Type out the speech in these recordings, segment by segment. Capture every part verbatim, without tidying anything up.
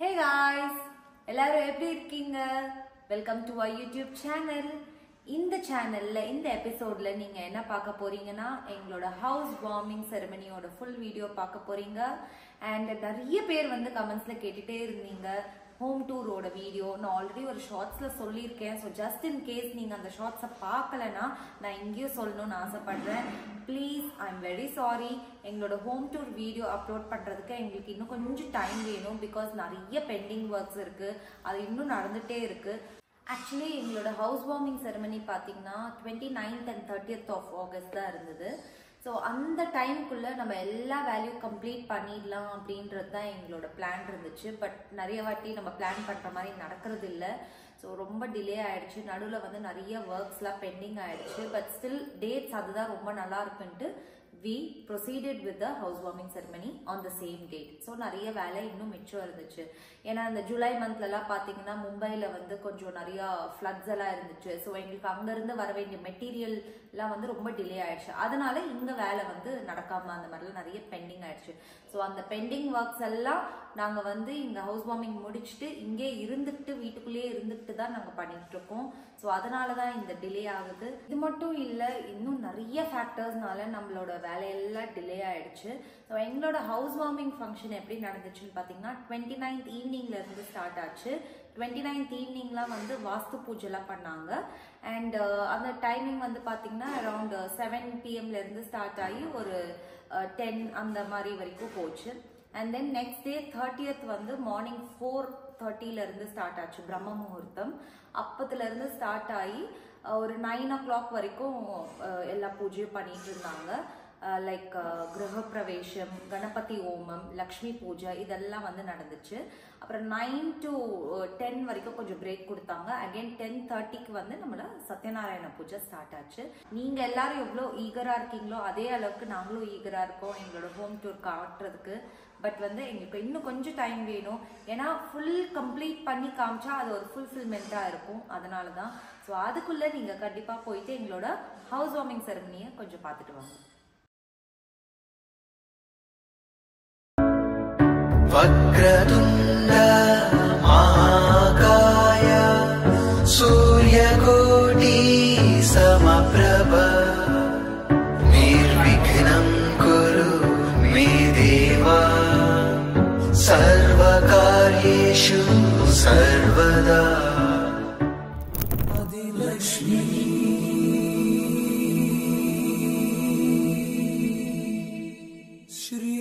Hey guys, எல்லாரும் எப்படி இருக்கீங்க? Welcome to our YouTube channel. இந்த சேனல்ல இந்த எபிசோட்ல நீங்க என்ன பார்க்க போறீங்கன்னா எங்களோட ஹவுஸ் வார்மிங் செரமனியோட ஃபுல் வீடியோ பார்க்க போறீங்க. அண்ட் நிறைய பேர் வந்து கமெண்ட்ஸ்ல கேட்டுட்டே இருந்தீங்க ஹோம் டூரோட வீடியோ. நான் ஆல்ரெடி ஒரு ஷார்ட்ஸ்ல சொல்லியிருக்கேன். ஸோ ஜஸ்ட் இன் கேஸ் நீங்க அந்த ஷார்ட்ஸை பார்க்கலன்னா நான் இங்கேயும் சொல்லணும்னு ஆசைப்படுறேன். Please I am very sorry. எங்களோட ஹோம் டூர் வீடியோ அப்லோட் பண்றதுக்கு எங்களுக்கு இன்னும் கொஞ்சம் டைம் வேணும். பிகாஸ் நிறைய பெண்டிங் ஒர்க்ஸ் இருக்கு, அது இன்னும் நடந்துட்டே இருக்கு. ஆக்சுவலி எங்களோட ஹவுஸ் வார்மிங் செரமனி பார்த்தீங்கன்னா twenty ninth and thirtieth of August தான் இருந்தது. ஸோ அந்த டைமுக்குள்ளே நம்ம எல்லா வேல்யூ கம்ப்ளீட் பண்ணிடலாம் அப்படின்றது தான் எங்களோட பிளான் இருந்துச்சு. பட் நிறைய வாட்டி நம்ம பிளான் பண்ணுற மாதிரி நடக்கிறது இல்லை. ஸோ ரொம்ப டிலே ஆயிடுச்சு. நடுவில் வந்து நிறைய ஒர்க்ஸ்லாம் பெண்டிங் ஆயிடுச்சு. பட் ஸ்டில் டேட்ஸ் அதுதான் ரொம்ப நல்லா இருக்குன்ட்டு we proceeded with the housewarming ceremony on the same date. So நிறைய வேலை இன்னும் மிச்சம் இருந்துச்சு. ஏன்னா இந்த ஜூலை மந்த்லலாம் பார்த்தீங்கன்னா மும்பையில் வந்து கொஞ்சம் நிறையா ஃப்ளட்ஸ் எல்லாம் இருந்துச்சு. ஸோ எங்களுக்கு அங்கேருந்து வர வேண்டிய மெட்டீரியல்லாம் வந்து ரொம்ப டிலே ஆயிடுச்சு. அதனால இங்கே வேலை வந்து நடக்காமல் அந்த மாதிரிலாம் நிறைய பெண்டிங் ஆயிடுச்சு. ஸோ அந்த பெண்டிங் ஒர்க்ஸ் எல்லாம் நாங்கள் வந்து இங்கே ஹவுஸ் வார்மிங் முடிச்சுட்டு இங்கே இருந்துட்டு வீட்டுக்குள்ளேயே இருந்துட்டு தான் நாங்கள் பண்ணிட்டு இருக்கோம். ஸோ அதனால தான் இந்த டிலே ஆகுது. இது மட்டும் இல்லை, இன்னும் நிறைய ஃபேக்டர்ஸ்னால நம்மளோட வேலையெல்லாம் டிலே ஆயிடுச்சு. ஸோ எங்களோட ஹவுஸ் வார்மிங் ஃபங்க்ஷன் எப்படி நடந்துச்சுன்னு பார்த்தீங்கன்னா டுவெண்ட்டி நைன்த் ஈவினிங்ல இருந்து ஸ்டார்ட் ஆச்சு. டுவெண்ட்டி நைன்த் ஈவினிங்லாம் வந்து வாஸ்து பூஜைலாம் பண்ணாங்க. அண்ட் அந்த டைமிங் வந்து பார்த்தீங்கன்னா அரௌண்ட் செவன் பிஎம்ல இருந்து ஸ்டார்ட் ஆகி ஒரு டென் அந்த மாதிரி வரைக்கும் போச்சு. And then next day thirtieth வந்து மார்னிங் ஃபோர் தேர்ட்டில இருந்து ஸ்டார்ட் ஆச்சு பிரம்ம முகூர்த்தம். அப்பத்துல இருந்து ஸ்டார்ட் ஆகி ஒரு நைன் ஓ கிளாக் வரைக்கும் எல்லா பூஜையும் பண்ணிட்டு இருந்தாங்க. லைக் கிரக பிரவேசம், கணபதி ஹோமம், லக்ஷ்மி பூஜை இதெல்லாம் வந்து நடந்துச்சு. அப்புறம் நைன் டு டென் வரைக்கும் கொஞ்சம் பிரேக் கொடுத்தாங்க. அகைன் டென் தேர்ட்டிக்கு வந்து நம்மள சத்யநாராயண பூஜை ஸ்டார்ட் ஆச்சு. நீங்க எல்லாரும் எவ்வளோ ஈகரா இருக்கீங்களோ அதே அளவுக்கு நாங்களும் ஈகரா இருக்கோம் எங்களோட ஹோம் டூர் காட்டுறதுக்கு. பட் வந்து எங்களுக்கு இன்னும் கொஞ்சம் டைம் வேணும். ஏன்னா ஃபுல் கம்ப்ளீட் பண்ணி காமிச்சா அது ஒரு ஃபுல்ஃபில்மெண்டா இருக்கும். அதனால தான். ஸோ அதுக்குள்ள நீங்க கண்டிப்பா போயிட்டு எங்களோட ஹவுஸ் வார்மிங் செரமனியை கொஞ்சம் பார்த்துட்டு வாங்க. वक्रतुण्ड महाकाय सूर्यकोटि समप्रभ निर्विघ्नं कुरु मे देव सर्वकार्येषु सर्वदा आदिलक्ष्मी श्री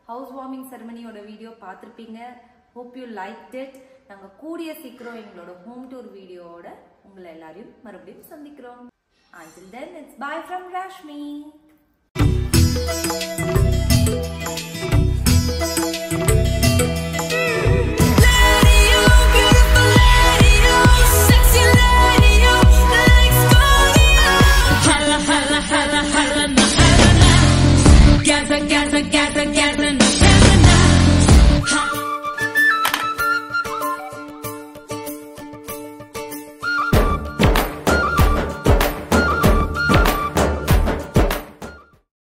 ஹவுஸ் வார்மிங் செரமனியோட வீடியோ பார்த்துருப்பீங்க. Hope you liked it. நாங்கள் கூடிய சீக்கிரம் எங்களோட ஹோம் டூர் வீடியோவோட உங்களை எல்லாரையும் மறுபடியும் சந்திக்கிறோம். Until then, it's bye from Rashmi. Gather, gather, gather.